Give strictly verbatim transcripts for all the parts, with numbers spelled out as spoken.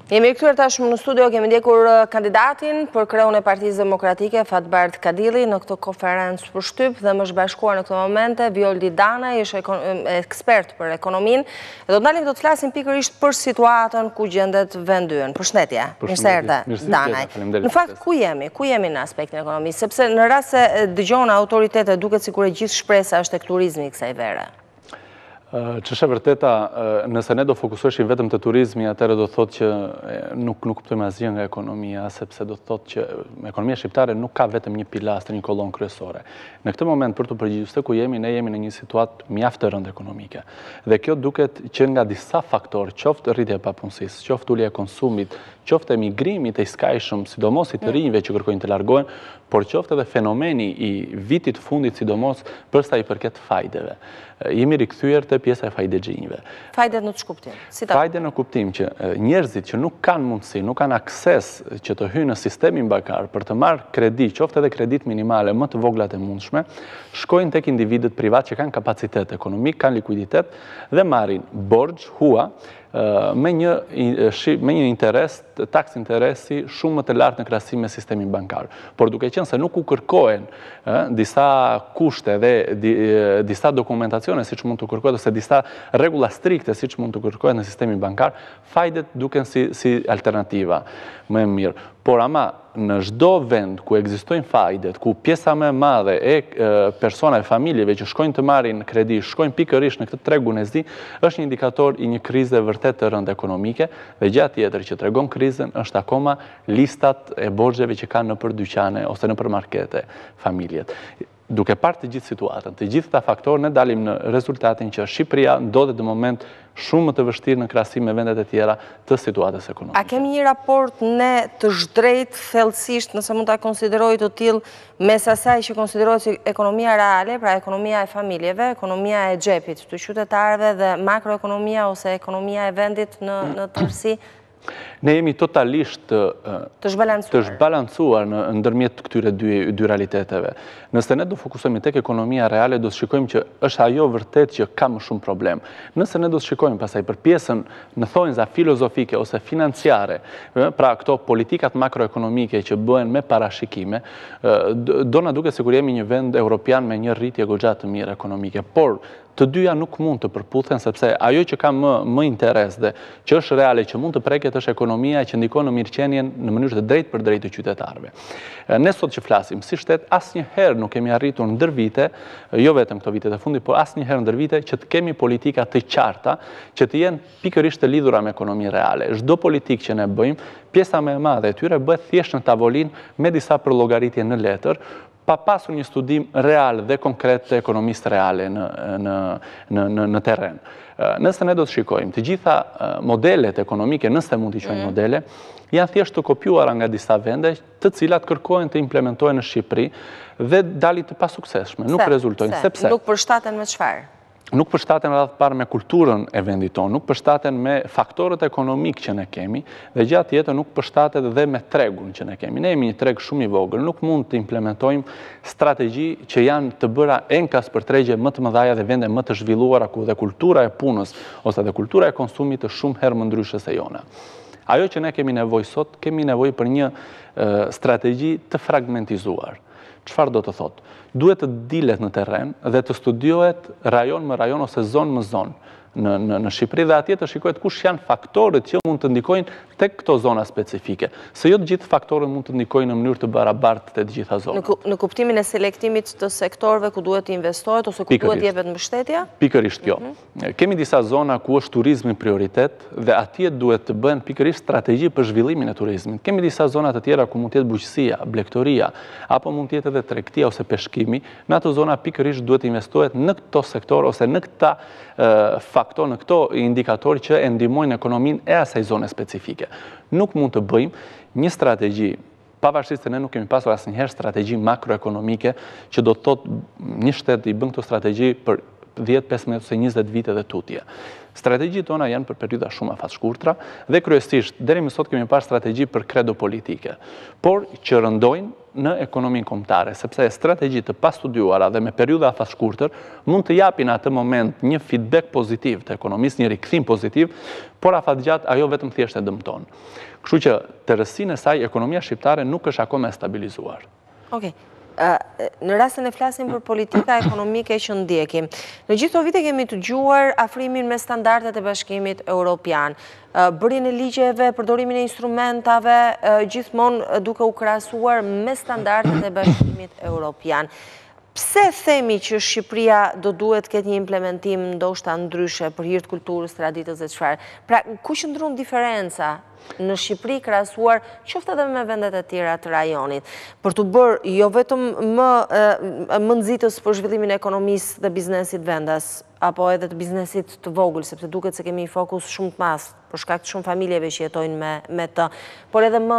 Jemi rikthyer tashmë në studio, kemi ndjekur kandidatin për kreun e Partisë Demokratike, Fatbart Kadilli, në këtë konferencë për shtyp dhe më zhbashkuar në këtë momente, Violdi Dana, është ekspert për ekonominë, dhe do të ndalim do të flasim pikërisht për situatën ku gjendet vendi ynë. Përshëndetje, mirë se erdhe, Danaj. Në fakt, ku jemi? Ku jemi në aspektin ekonomisë? Sepse në rast se dëgjon autoritetet, duket sikur e gjithë shpresa është tek turizmi i kësaj vere. Që është e vërteta, nëse ne do fokusoheshim vetëm të turizmi, atëherë do thotë që nuk nuk kuptojmë asgjë nga ekonomia, sepse do thotë që ekonomia shqiptare nuk ka vetëm një pilastër, një kolon kryesore. Në këtë moment, për të përgjigjur se ku jemi, ne jemi në një situatë mjaft të rëndë ekonomike. Dhe kjo duket që nga disa faktorë, qoftë rritja e papunësisë, qoftë ulja e konsumit, qoftë emigrimit e skajshëm, sidomos i të rinjve që kërkojnë të largohen, por qoftë edhe fenomeni i vitit fundit, sidomos për sa i përket fajdeve. Jemi rikthyer te pjesa e fajdegjinjve. Fajdet në ç'është kuptim? Si ta? Fajde në kuptim që njerëzit që nuk kanë mundësi, nuk kanë akses që të hyjnë në sistemin bankar për të marrë kredi, qoftë edhe kredit minimale më të vogla të mundshme, shkojnë tek individët privat që kanë kapacitet ekonomik, kanë likuiditet dhe marrin borxh hua me një, me një interes, taks interesi shumë më të lartë në krahasim me sistemin bankar. Por duke qenë se nuk u kërkohen disa kushte dhe disa dokumentacione siç mund të kërkohet ose disa rregulla strikte siç mund të kërkohet në sistemin bankar, fajdet duken si, si alternativa më e mirë. Por ama në çdo vend ku ekzistojnë fajdet, ku pjesa më e madhe e personave, familjeve që shkojnë të marrin kredi, shkojnë pikërisht në këtë tregun e zi, është një indikator i një krize vërtet të rëndë ekonomike, dhe gjë tjetër që tregon krizën është akoma listat e borxheve që kanë nëpër dyqane ose nëpër markete familjet. Duke parë të gjithë situatën, të gjithë këta faktorë, ne dalim në rezultatin që Shqipëria ndodhet në moment shumë më të vështirë në krahasim me vendet e tjera të situatës ekonomike. A kemi një raport ne të zhdrejt thellësisht, nëse mund ta konsideroj të tillë, mes asaj që konsiderohet si ekonomia reale, pra ekonomia e familjeve, ekonomia e xhepit të qytetarëve dhe makroekonomia ose ekonomia e vendit në në tërësi? Ne jemi totalisht të zhbalancuar në ndërmjet këtyre dy, dy realiteteve. Nëse ne do fokusohemi tek ekonomia reale, do të shikojmë që është ajo vërtet që ka më shumë problem. Nëse ne do të shikojmë pasaj për pjesën në thonjza filozofike ose financiare, pra këto politikat makroekonomike që bëhen me parashikime, do na duket sikur jemi një vend europian me një rritje goxha të mirë ekonomike, por të dyja nuk mund të përputhen, sepse ajo që ka më, më interes dhe që është reale, që mund të preket, është ekonomia që ndikon në mirëqenien në mënyrë të drejtë për drejtë të qytetarëve. Ne sot që flasim, si shtet, asnjëherë nuk kemi arritur ndër vite, jo vetëm këto vitet e fundit, por asnjëherë ndër vite që të kemi politika të qarta, që të jenë pikërisht të lidhura me ekonominë reale. Çdo politikë që ne bëjmë, pjesa më e madhe e tyre bëhet thjesht në tavolinë me disa përllogaritje në letër, pa pasur një studim real dhe konkret të ekonomisë reale në, në, në, në, në terren. Nëse ne do të shikojmë, të gjitha modelet ekonomike, nëse mund t'i quajmë modele, janë thjesht të kopjuara nga disa vende, të cilat kërkojnë të implementohen në Shqipëri dhe dalin të pasuksesshme, nuk rezultojnë. Sepse nuk përshtaten me çfarë? Nuk përshtaten radhë parë me kulturën e vendit tonë, nuk përshtaten me faktorët ekonomik që ne kemi, dhe gjatë tjetër nuk përshtatet dhe me tregun që ne kemi. Ne jemi një treg shumë i vogël, nuk mund të implementojmë strategji që janë të bëra enkas për tregje më të mëdha dhe vende më të zhvilluara ku dhe kultura e punës ose dhe kultura e konsumit është shumë herë më ndryshe se jona. Ajo që ne kemi nevojë sot, kemi nevojë për një strategji të fragmentizuar. Çfarë do të thotë? Duhet të dilet në terren dhe të studiohet rajon më rajon ose zonë më zonë në, në, në Shqipëri dhe atje të shikohet kush janë faktorët që mund të ndikojnë tek këto zona specifike. Se jo të gjithë faktorët mund të ndikojnë në mënyrë të barabartë te të gjitha zonat. Në, në kuptimin e selektimit të sektorëve ku duhet të investohet ose ku duhet jepet mbështetja? Pikërisht kjo. Mm -hmm. Kemi disa zona ku është turizmi prioritet dhe atje duhet të bëhen pikërisht strategji për zhvillimin e turizmit. Kemi disa zona të tjera ku mund të jetë bujqësia, blegtoria, apo mund të jetë edhe tregtia ose peshkimi. Në ato zona pikërisht duhet investohet në këto sektor ose në këta uh, faktor, në këto indikatorë që e ndihmojnë ekonominë e asaj zone specifike. Nuk mund të bëjmë një strategji, pavarësisht se ne nuk kemi pasur asnjëherë strategji makroekonomike që do të thotë një shtet i bën këto strategji për dhjetë, pesëmbëdhjetë ose njëzet vite dhe tutje. Strategjitë tona janë për periudha shumë afat-shkurtra dhe kryesisht deri më sot kemi parë strategji për kredo politike, por që rëndojnë në ekonominë kombëtare, sepse strategjitë të pastudiuara dhe me periudha afat-shkurtër mund të japin atë moment një feedback pozitiv të ekonomisë, një rikthim pozitiv, por afatgjatë ajo vetëm thjesht e dëmton. Kështu që tërësinë e saj ekonomia shqiptare nuk është akoma e stabilizuar. Okej. Në rastin e flasim për politika ekonomike që ndjekim. Në gjithë këto vite kemi të dëgjuar afrimin me standardet e Bashkimit Evropian, bërjen e ligjeve, përdorimin e instrumentave, gjithmonë duke u krahasuar me standardet e Bashkimit Evropian. Pse themi që Shqipëria do duhet ketë një implementim ndoshta ndryshe për hir të kulturës, traditës dhe çfarë? Pra, ku qëndron diferenca në Shqipëri krahasuar qoftë edhe me vendet e tjera të rajonit, për të bërë jo vetëm më më nxitës për zhvillimin e ekonomisë dhe biznesit vendas, apo edhe të biznesit të vogël, sepse duket se kemi fokus shumë të madh për shkak të shumë familjeve që jetojnë me me të, por edhe më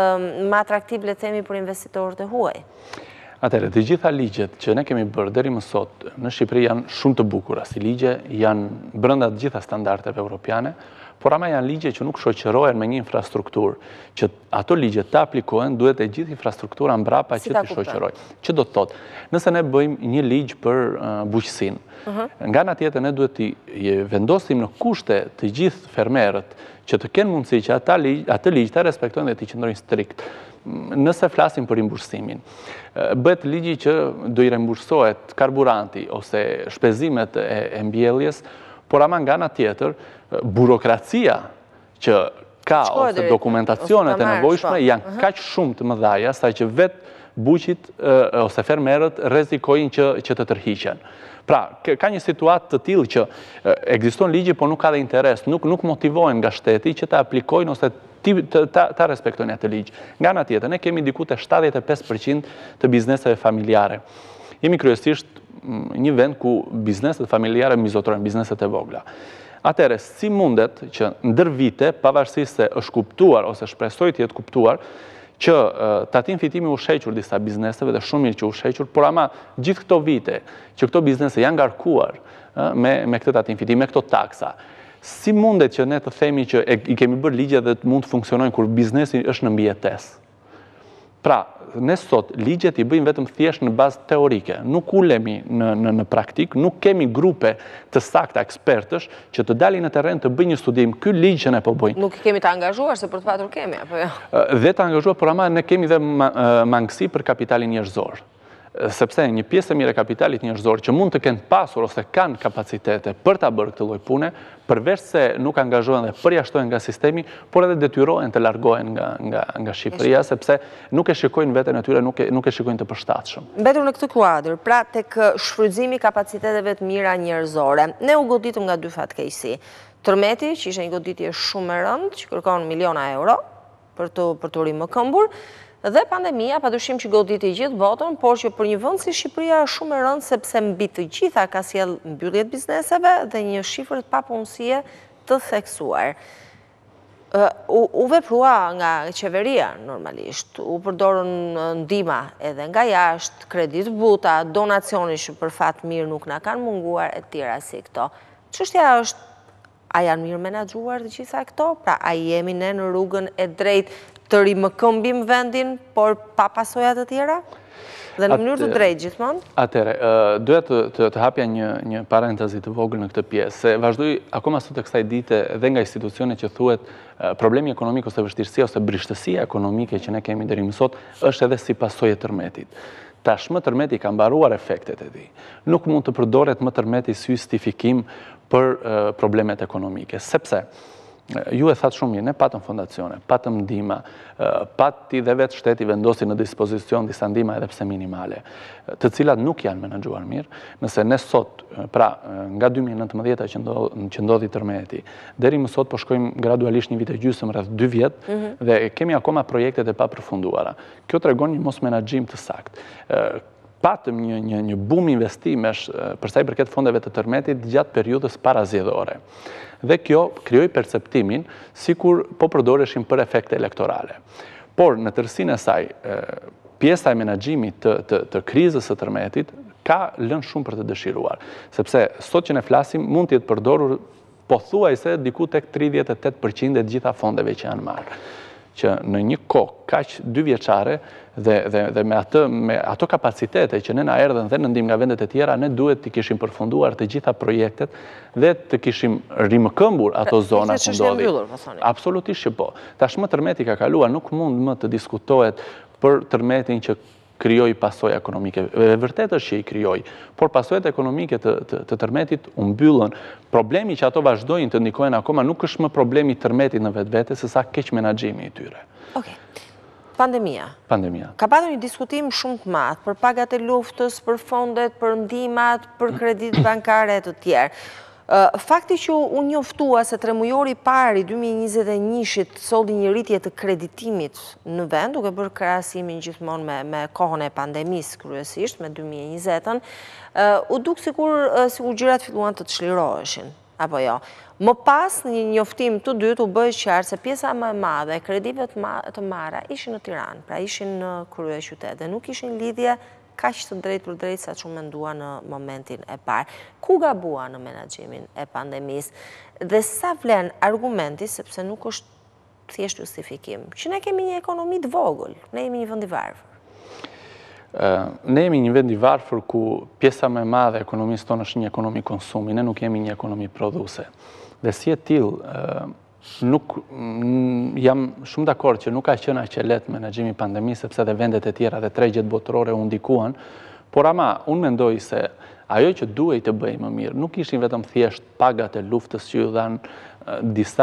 më atraktiv le të themi për investitorët e huaj. Atëherë, të gjitha ligjet që ne kemi bërë deri më sot në Shqipëri janë shumë të bukura si ligje, janë brenda të gjitha standardeve europiane, por ama janë ligje që nuk shoqërohen me një infrastrukturë, që ato ligje të aplikohen, duhet e gjithë infrastruktura mbrapa që të shoqërojë. Që do të thotë, nëse ne bëjmë një ligj për bujqësinë, nga ana tjetër ne duhet të vendosim në kushte të gjithë fermerët që të kenë mundësi që atë ligj të respektojnë dhe të qëndrojnë strikt. Nëse flasim për rimbursimin, bëhet ligji që do i rimbursohet karburanti ose shpenzimet e mbjelljes, por ama nga ana tjetër, burokracia që ka ose dokumentacionet e nevojshme janë kaq shumë të mëdha sa që vetë buqit ose fermerët rrezikojnë që të tërhiqen. Pra, ka një situatë të tillë që ekziston ligji, por nuk ka dhe interes, nuk motivohen nga shteti që ta aplikojnë ose ta respektojnë atë ligj. Nga ana tjetër, ne kemi diku te shtatëdhjetë e pesë përqind të bizneseve familjare. Jemi kryesisht një vend ku bizneset familjare mizotrojnë, bizneset e vogla. Atëherë, si mundet që ndër vite, pavarësisht se është kuptuar ose shpresoj të jetë kuptuar, që tatim fitimi u shequr disa bizneseve dhe shumë mirë që u shequr, por ama gjithë këto vite që këto biznese janë ngarkuar me këtë tatim fitimi, me këto taksa, si mundet që ne të themi që i kemi bërë ligje dhe mund të funksionojnë kur biznesi është në mbijetesë? Pra, ne sot ligjet i bëjmë vetëm thjesht në bazë teorike, nuk ulemi në praktik, nuk kemi grupe të sakta ekspertësh që të dalin në terren të bëjnë një studim, ky ligj që ne po bëjmë. Nuk kemi të angazhuar se për të patur kemi, apo jo? Dhe të angazhuar, por ama ne kemi dhe mangësi për kapitalin njerëzor. Sepse një pjesë e mirë e kapitalit njerëzor që mund të kenë pasur ose kanë kapacitete për ta bërë këtë lloj pune, përveç se nuk angazhohen dhe përjashtohen nga sistemi, por edhe detyrohen të largohen nga Shqipëria, sepse nuk e shikojnë veten e tyre, nuk e shikojnë të përshtatshëm. Mbetur në këtë kuadër, pra tek shfrytëzimi kapaciteteve të mira njerëzore, ne u goditëm nga dy fatkeqësi. Tërmeti, që ishte një goditje shumë e rëndë, që kërkon miliona euro për të për të rrimë këmbur, dhe pandemia, padyshim që goditi gjithë botën, por që për një vend si Shqipëria është shumë e rëndë sepse mbi të gjitha ka sjell mbyllje të bizneseve dhe një shifër të papunësie të theksuar. U veprua nga qeveria normalisht, u përdorën ndihma edhe nga jashtë, kredit buta, donacione që për fat mirë nuk na kanë munguar e tjera si këto. Çështja është, a janë mirë menaxhuar të gjitha këto? Pra, a jemi ne në rrugën e drejtë të rimëkëmbim vendin, por pa pasojat të tjera? Dhe në mënyrë të drejtë gjithmonë? Atëre, duhet të hapja një parentezi të vogël në këtë pjesë, se vazhdoj akoma sot e kësaj dite dhe nga institucionet që thuhet problemi ekonomik ose vështirësia ose brishtësia ekonomike që ne kemi deri më sot është edhe si pasojë e tërmetit. Tashmë tërmeti ka mbaruar efektet e tij. Nuk mund të përdoret më tërmeti si justifikim për problemet ekonomike, sepse ju e thatë shumë mirë, ne patëm fondacione, patëm ndihma, pati dhe vetë shteti vendosi në dispozicion disa ndihma edhe pse minimale, të cilat nuk janë menaxhuar mirë. Nëse ne sot, pra nga dy mijë e nëntëmbëdhjetë që ndodhi tërmeti, deri më sot po shkojmë gradualisht një vit e gjysmë rreth dy vjet dhe kemi akoma projektet e papërfunduara. Kjo tregon një mos menaxhim të saktë. Patëm një bum investimesh përsa i përket fondeve të tërmetit gjatë periudhës parazgjedhore. Dhe kjo krijoi perceptimin sikur po përdoreshim për efekte elektorale. Por në tërësinë e saj, pjesa e menaxhimit të krizës së tërmetit ka lënë shumë për të dëshiruar, sepse sot që ne flasim mund të jetë përdorur po thuaj se diku tek tridhjetë e tetë përqind e gjitha fondeve që janë marrë. Që në një kohë kaq dy vjeçare dhe, dhe, dhe me, atë, me ato kapacitete që ne na erdhen dhe në ndihmë nga vendet e tjera, ne duhet të kishim përfunduar të gjitha projektet dhe të kishim rimëkëmbur ato zona ku ndodhi. Absolutisht që po. Tashmë tërmeti ka kaluar, nuk mund më të diskutohet për tërmetin që krijoi pasojë ekonomike. E vërtet është që i krijoi, por pasojat ekonomike të, të, të tërmetit u mbyllën. Problemi që ato vazhdojnë të ndikojnë akoma nuk është më problemi i tërmetit në vetvete, se sa keq menaxhimi i tyre. Okej. Pandemia. Pandemia. Ka patur një diskutim shumë të madh për pagat e luftës, për fondet, për ndihmat, për kredit bankare e të tjerë. Fakti që u njoftua se tremujori parë i dy mijë e njëzet e një-shit solli një rritje të kreditimit në vend, duke bërë krahasimin gjithmonë me, me kohën e pandemisë kryesisht, me dy mijë e njëzet-ën, u duk sikur, sikur gjërat filluan të çliroheshin, apo jo. Më pas, një njoftim të dytë u bëj qartë se pjesa më e madhe e kredive të, ma, të marra ishin në Tiranë, pra ishin në kryeqytet dhe nuk ishin lidhje kaq të drejtë për drejtë sa që mendua në momentin e parë. Ku gabua në menaxhimin e pandemisë dhe sa vlen argumenti, sepse nuk është thjesht justifikim, që ne kemi një ekonomi të vogël, ne jemi një vend i varfër. Uh, ne jemi një vend i varfër ku pjesa më e madhe e ekonomisë tonë është një ekonomi konsumi, ne nuk jemi një ekonomi prodhuese. Dhe si e tillë, uh, Nuk, jam shumë dakord që nuk ka qenë aq e lehtë menaxhimi i pandemisë, sepse dhe vendet e tjera dhe tregjet botërore u ndikuan, por ama unë mendoj se ajo që duhej të bëjmë më mirë nuk ishin vetëm thjesht pagat e luftës që ju dhanë disa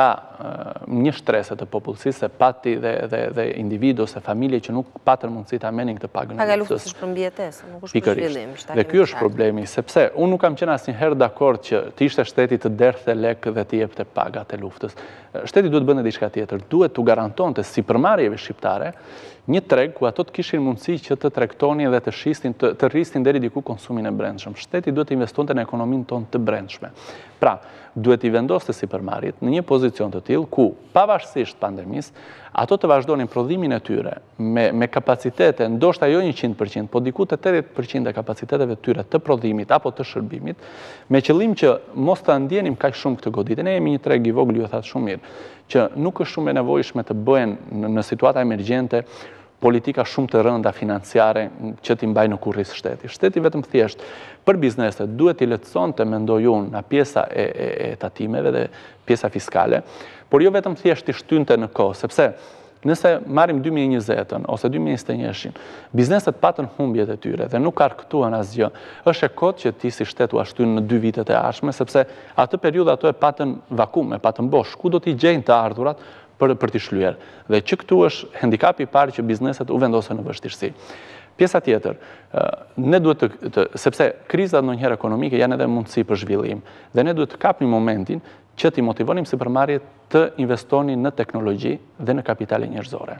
një shtrese të popullsisë, se pati dhe, dhe, dhe individu ose familje që nuk patën mundësi ta merrnin këtë pagën e luftës. Paga e luftës është për mbijetesë, nuk është për zhvillim. Dhe ky është problemi, sepse unë nuk kam qenë asnjëherë dakord që të ishte shteti të derthte lek dhe të jepte pagat e luftës. Shteti duhet bënte diçka tjetër, duhet t'u garantonte sipërmarrjeve shqiptare një treg ku ato të kishin mundësi që të tregtonin dhe të shistin, të, të rristin deri diku konsumin e brendshëm. Shteti duhet të investonte në ekonominë tonë të brendshme. Pra, duhet i vendoste sipërmarrjet në një pozicion të tillë ku, pavarësisht pandemisë, ato të vazhdonin prodhimin e tyre me, me kapacitete, ndoshta jo njëqind përqind, po diku te tetëdhjetë përqind e kapaciteteve të tyre të prodhimit apo të shërbimit, me qëllim që mos ta ndjenim kaq shumë këtë goditje. Ne jemi një treg i vogël, ju e thatë shumë mirë, që nuk është shumë e nevojshme të bëhen në, në situata emergjente politika shumë të rënda financiare që t'i mbajnë në kurriz shteti. Shteti vetëm thjesht për bizneset duhet t'i lehtësonte, mendoj unë, nga pjesa e, e, e tatimeve dhe pjesa fiskale, por jo vetëm thjesht t'i shtynte në kohë, sepse nëse marrim dy mijë e njëzet-ën ose dy mijë e njëzet e një-shin, bizneset patën humbjet e tyre dhe nuk arktuan asgjë, është e kotë që ti si shtet u ashtyn në dy vitet e ardhshme, sepse atë periudhë ato e patën vakum, e patën bosh, ku do t'i gjejnë të ardhurat për, për t'i shlyer. Dhe që këtu është handikapi i parë që bizneset u vendosen në vështirësi. Pjesa tjetër, ne duhet të, të sepse krizat ndonjëherë ekonomike janë edhe mundësi për zhvillim, dhe ne duhet të kapnim momentin që t'i motivonim sipërmarrjet të investonin në teknologji dhe në kapitale njerëzore.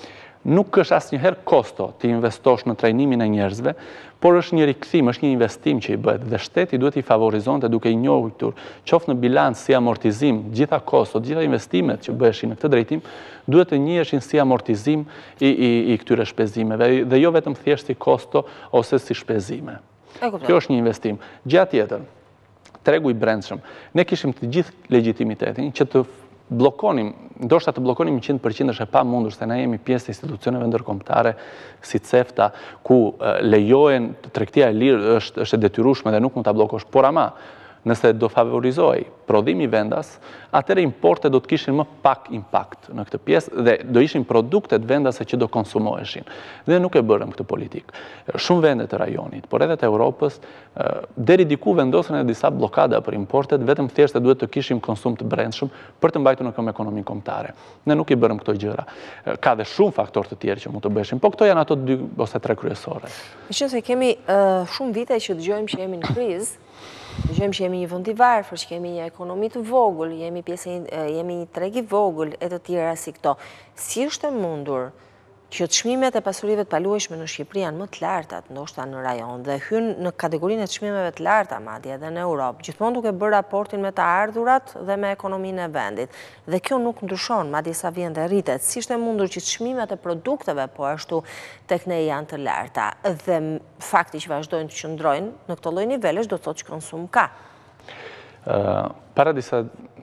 Nuk është asnjëherë kosto të investosh në trajnimin e njerëzve, por është një rikthim, është një investim që i bëhet dhe shteti duhet i favorizonte duke i njohur qoftë në bilanc si amortizim, gjitha kostot, gjitha investimet që bëheshin në këtë drejtim, duhet të njihen si amortizim i, i, i këtyre shpenzimeve dhe jo vetëm thjesht si kosto ose si shpenzime. Kjo është një investim. Gjë tjetër, tregu i brendshëm. Ne kishim të gjithë legjitimitetin që të blokonim, ndoshta të blokonim njëqind përqind është e pamundur, se na jemi pjesë të institucioneve ndërkombëtare si CEFTA, ku lejohen tregtia e lirë është, është e detyrueshme dhe nuk mund ta bllokosh, por ama nëse do favorizoj prodhimi vendas, atëherë importet do të kishin më pak impakt në këtë pjesë dhe do ishin produktet vendase që do konsumoheshin. Dhe nuk e bërëm këtë politikë. Shumë vende të rajonit, por edhe të Europës, deri diku vendosen edhe disa blokada për importet, vetëm thjesht duhet të kishim konsum të brendshëm për të mbajtur në këmbë ekonominë kombëtare. Ne nuk i bërëm këto gjëra. Ka dhe shumë faktorë të tjerë që mund të bëheshin, po këto janë ato dy ose tre kryesore. Meqense kemi uh, shumë vite që dëgjojmë që jemi në krizë, dëgjojmë që jemi një vend i varfër, që kemi një ekonomi të vogël, jemi pjesë, jemi një treg i vogël e të tjera si këto. Si është e mundur që çmimet e pasurive të paluajshme në Shqipëri janë më të larta, ndoshta në rajon, dhe hyn në kategorinë e çmimeve të larta madje edhe në Europë, gjithmonë duke bërë raportin me të ardhurat dhe me ekonominë e vendit. Dhe kjo nuk ndryshon, madje sa vjen dhe rritet. Si është e mundur që çmimet e produkteve po ashtu tek ne janë të larta dhe fakti që vazhdojnë të qëndrojnë në këtë lloj nivelesh do të thotë që konsum ka. Uh, para disa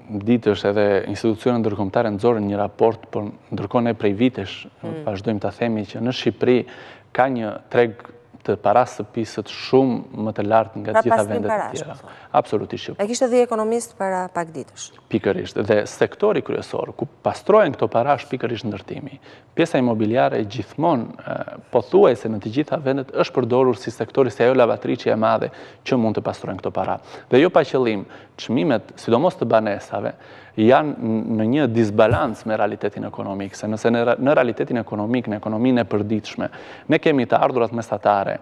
ditësh edhe institucionet ndërkombëtare nxorën një raport, por ndërkohë ne prej vitesh vazhdojmë ta themi që në Shqipëri ka një treg të parasë së pisët shumë më të lartë nga gjitha vendet e tjera. Absolutisht. E kishte dhe ekonomist para pak ditësh. Pikërisht. Dhe sektori kryesor, ku pastrohen këto para, është pikërisht ndërtimi. Pjesa imobiliare gjithmonë, pothuajse në të gjitha vendet, është përdorur si sektori, si ajo lavatriçe e madhe që mund të pastrojnë këto para. Dhe jo pa qëllim, çmimet, sidomos të banesave, janë në një disbalans me realitetin ekonomik, se nëse në realitetin ekonomik, në ekonominë e përditshme, ne kemi të ardhurat mesatare,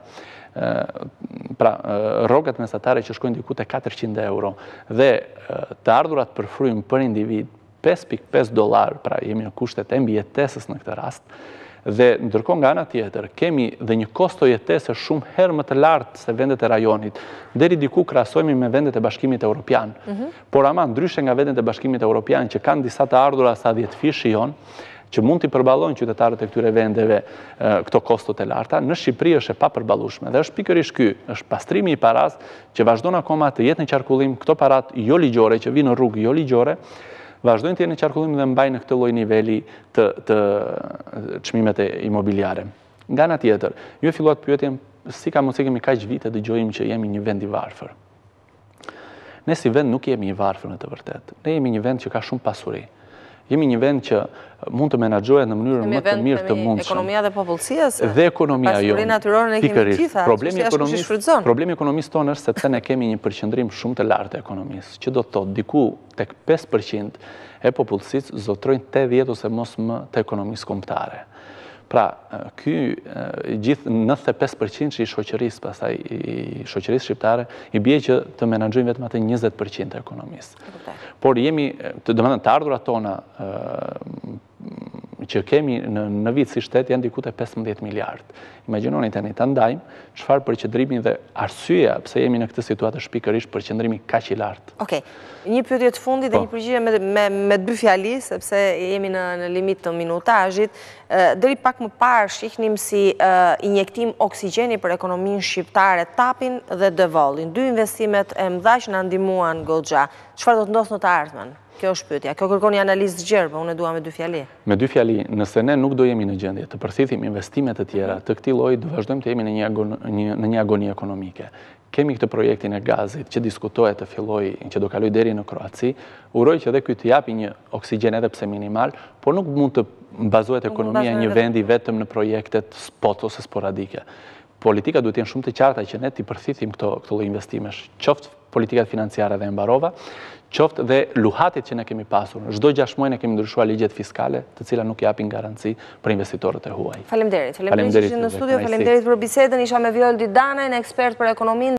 pra rrogat mesatare që shkojnë diku te katërqind euro, dhe të ardhurat për frym për individ pesë pikë pesë dollar, pra jemi në kushtet e mbijetesës në këtë rast, dhe ndërkohë nga ana tjetër kemi dhe një kosto jetese shumë herë më të lartë se vendet e rajonit, deri diku krahasojmë me vendet e Bashkimit Evropian. Por ama ndryshe nga vendet e Bashkimit Evropian që kanë disa të ardhura sa dhjetë fish jon, që mund t'i përballojnë qytetarët e këtyre vendeve këto kostot e larta, në Shqipëri është e papërballueshme dhe është pikërisht ky, është pastrimi i paras që vazhdon akoma të jetë në qarkullim këto parat jo ligjore që vinë në rrugë jo ligjore, vazhdojnë të jenë në qarkullim dhe mbajnë në këtë lloj niveli të çmimet imobiliare. Nga ana tjetër, ju e filluat pyetjen si ka mundësi kemi kaq vite dëgjojmë që jemi një vend i varfër. Ne si vend nuk jemi i varfër në të vërtetë. Ne jemi një vend që ka shumë pasuri. Jemi një vend që mund të menaxhohet në mënyrën më të mirë të mundshme. Ekonomia dhe popullsia, dhe ekonomia jo. Pasurinë natyrore ne kemi të gjitha. Problemi ekonomisë, problemi ekonomisë tonë është sepse ne kemi një përqendrim shumë të lartë të ekonomisë, që do të thotë diku tek pesë përqind e popullsisë zotrojnë tetëdhjetë ose mos më të ekonomisë kombëtare. Pra, ky gjithë nëntëdhjetë e pesë përqind i shoqërisë, pastaj i shoqërisë shqiptare, i bie që të menaxhojnë vetëm atë njëzet përqind të ekonomisë. Por jemi, domethënë të ardhurat tona që kemi në vit si shtet janë diku te pesëmbëdhjetë miliardë. Imagjinoni tani ta ndajmë çfarë përqendrimi dhe arsyeja pse jemi në këtë situatë është pikërisht përqendrimi kaq i lartë. Okej. Një pyetje të fundit dhe një përgjigje me me me dy fjali sepse jemi në në limit të minutazhit. Deri pak më parë shihnim si injektim oksigjeni për ekonominë shqiptare Tapin dhe Devollin. Dy investimet e mëdha që na ndihmuan goxha. Çfarë do të ndodhë në të ardhmen? Kjo është pyetja. Kjo kërkon një analizë të gjerë, po unë e dua me dy fjali. Me dy fjali, nëse ne nuk do jemi në gjendje të përthithim investimet të tjera të këtij lloji, do vazhdojmë të jemi në një agoni, në një agoni ekonomike. Kemi këtë projektin e gazit që diskutohet të fillojë, që do kalojë deri në Kroaci, uroj që edhe ky të japi një oksigjen edhe pse minimal, por nuk mund të bazohet ekonomia e një vendi vetëm në projektet spot ose sporadike. Politika duhet të jenë shumë të qarta që ne t'i përthithim këto këto lloj investimesh, qoftë politikat financiare dhe mbarova, qoftë dhe luhatit që ne kemi pasur. Çdo gjashtë muaj ne kemi ndryshuar ligjet fiskale, të cilat nuk japin garanci për investitorët e huaj. Faleminderit. Faleminderit që ishin në studio, faleminderit për bisedën. Isha me Vjolldi Danaj, ekspert për ekonominë.